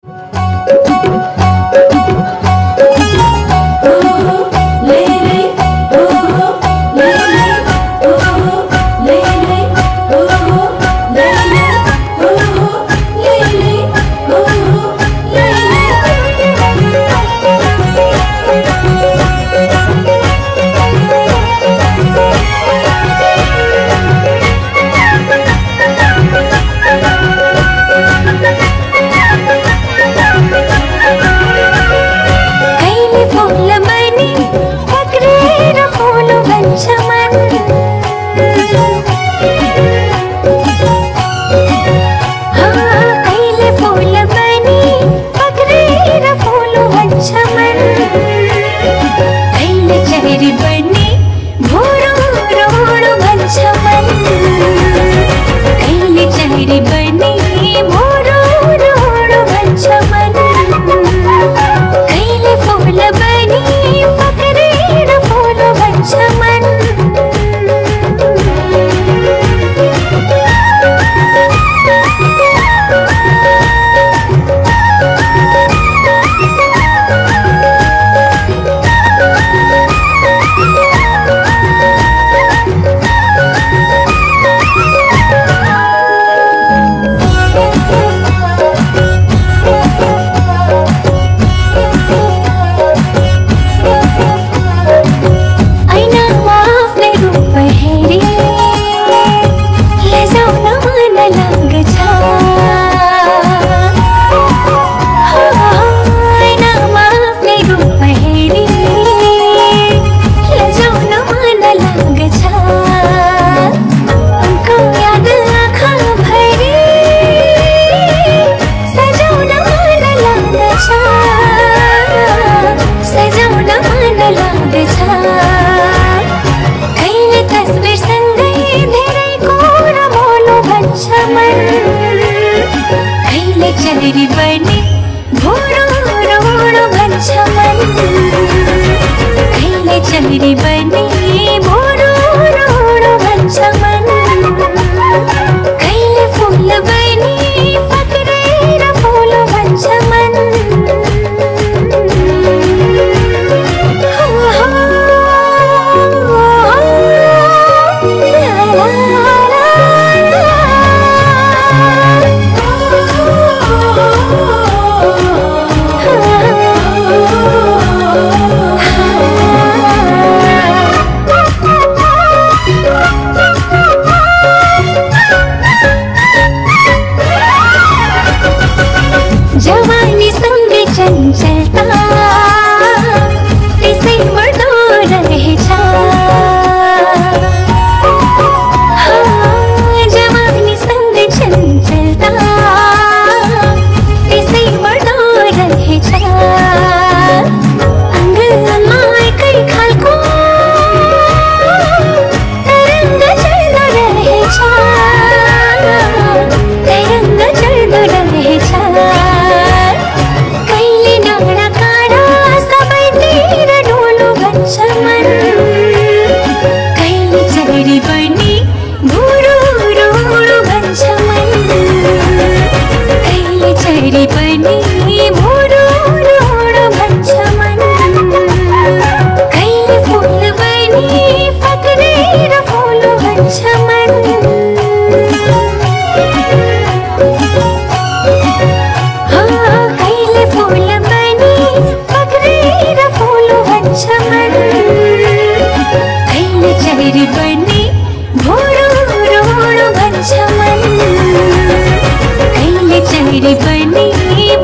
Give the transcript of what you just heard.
चेहरी बनी घोड़ो रोड़ो भन्छ मन कहिले चेहरी बनी घोड़ो रोड़ो भन्छ मन कहिले फूल बनी पक्रेर फूल भन्छ मन जवानी संग चंचलता त्यसै बढ्दो रहेछ जवानी संग चंचलता त्यसै बढ्दो रहेछ अङ्गमा एकै खालको तरङ्ग चल्दो रहेछ तरङ्ग चल्दो रहेछ बनी घोड़ो रोड़ो भन्छ मन कहिले चेहरी बनी घोड़ो रोड़ो भन्छ मन कहिले फूल बनी पक्रेर फूल भन्छ मन कहिले फूल बनी पक्रेर फूल भन्छ मन कहिले चेहरी बनी घोड़ो रोड़ो भन्छ मन कहिले चेहरी बनी